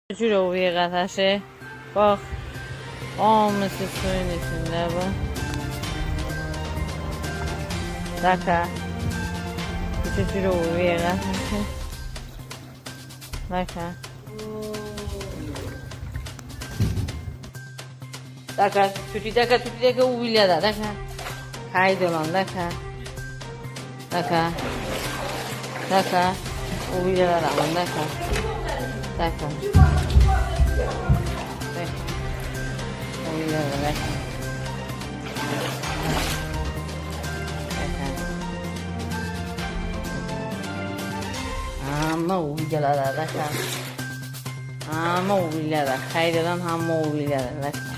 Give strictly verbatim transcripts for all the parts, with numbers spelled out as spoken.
Cüroviye qataşı. Bax. Hamısı suyun içində bu. Daka. Küçük cüroviye qataşı. Daka. Daka. Tuti daka tuti daka uvilya da. Daka. Kaydı olan daka. Daka. Daka. Uvilya da olan daka. Daka. Amma uvilyalar da kan. Amma uvilyalar. Hayırdan hamma uvilyalar da kan.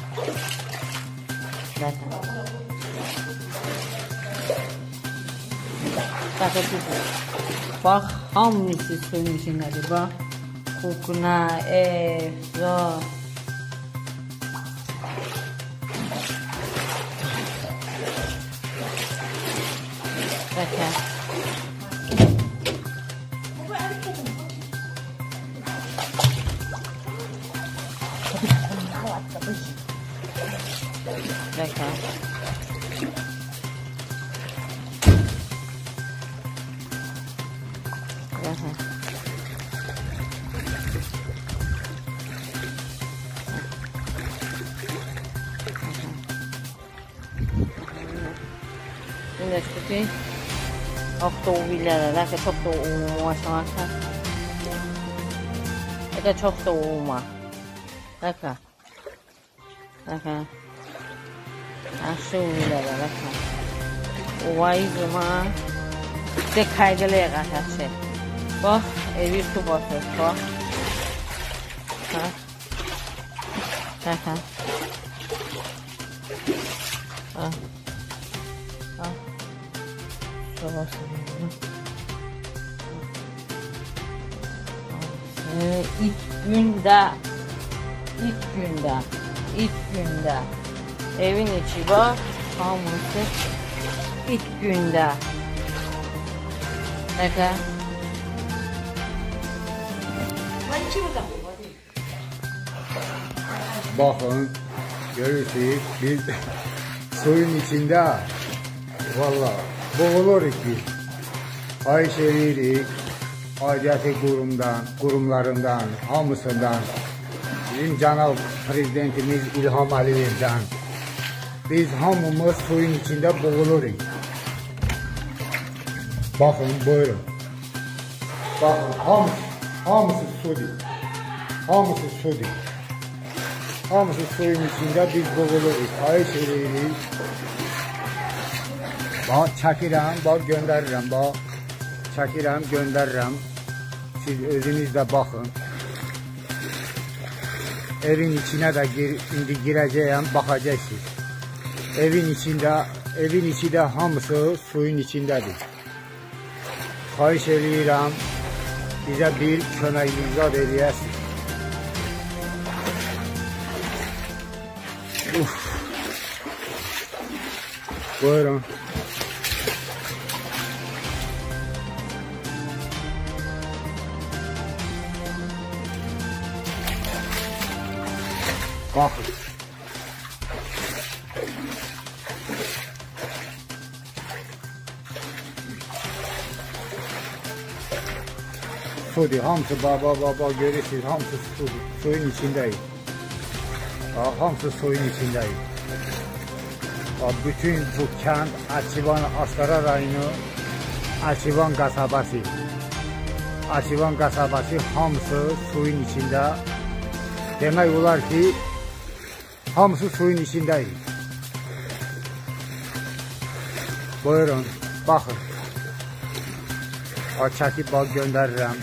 Da kan. Bakın bak hamısı suyun içindedir bak. Kokuna, efra. Bakın. Bakın. Bakın. Ini seperti oktobiller, belki çok da umuma sanatı. Ya da çok da umuma. Bakın. Bakın. Aşı umiller, bakın. Uvayı zaman de kaygılı yaklaşır. Bak, evi su basır. Bak. Bak. Bakın. Bak. Bak. Su basır. İlk günde, ilk günde, ilk günde evin içi var, hamısı ilk günde. Bakın. Bakın, görürsünüz biz suyun içinde valla boğuluruz biz. Xahiş edirik, aidiyyatı kurumdan, kurumlarından, hamısından, bizim Cənab Prezidentimiz İlham Əliyevdən biz hamımız suyun içinde boğuluruz. Bakın, buyurun. Bakın, hamısı, hamısı sudur. Hamısı sudur. Hamısı suyun içinde biz boğuluruz. Xahiş edirik. Bax, çəkirəm, bax, göndərirəm, bax. Çəkirəm, göndərirəm. Siz özünüz də baxın. Evin içine de gir, indi girəcəyəm, baxacaqsınız. Evin içində, evin içi də hamısı suyun içindədir. Xahiş edirəm, bizə bir köməklik eləyəsiniz. Uf. Buyurun. Bakın. Sudur, hamısı baba baba görürsünüz, hamısı sudur, suyun içindeyiz. Hamısı suyun içindeyiz. Bütün bu kent Akçivan Astara rayonu, Akçivan kasabası. Akçivan kasabası hamısı suyun içinde. Demek olar ki hamısı suyun içindeyiz. Buyurun, bakın. O çəkib bax göndərirəm.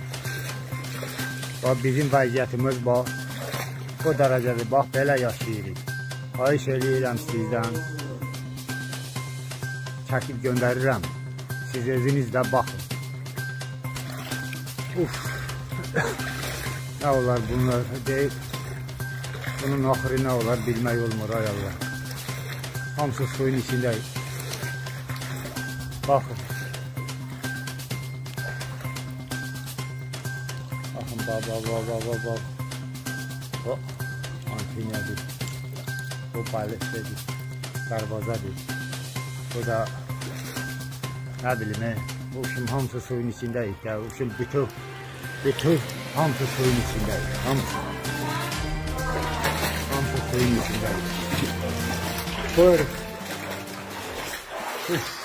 Bax bizim vəziyyətimiz bax. Bu dərəcədir, bax belə yaşayırıq. Xahiş eləyirəm sizdən. Çəkib göndərirəm. Siz özünüz də baxın. Uf. Nə olar bunlar deyib. Bunun axırı nə olar bilmək olmur ay Allah. Hamısı suyun içindəyik. Baxın. Bakın bak bak bak bak bak bak. O antenyadır. O balestedir. Darvazadır. O da ne bileyim he. Bu şimdi hamısı suyun içindeyiz ya. Şimdi bütün bütün hamısı suyun içindeyiz. Hamısı. Hamısı suyun içindeyiz. Buyurun. Uf.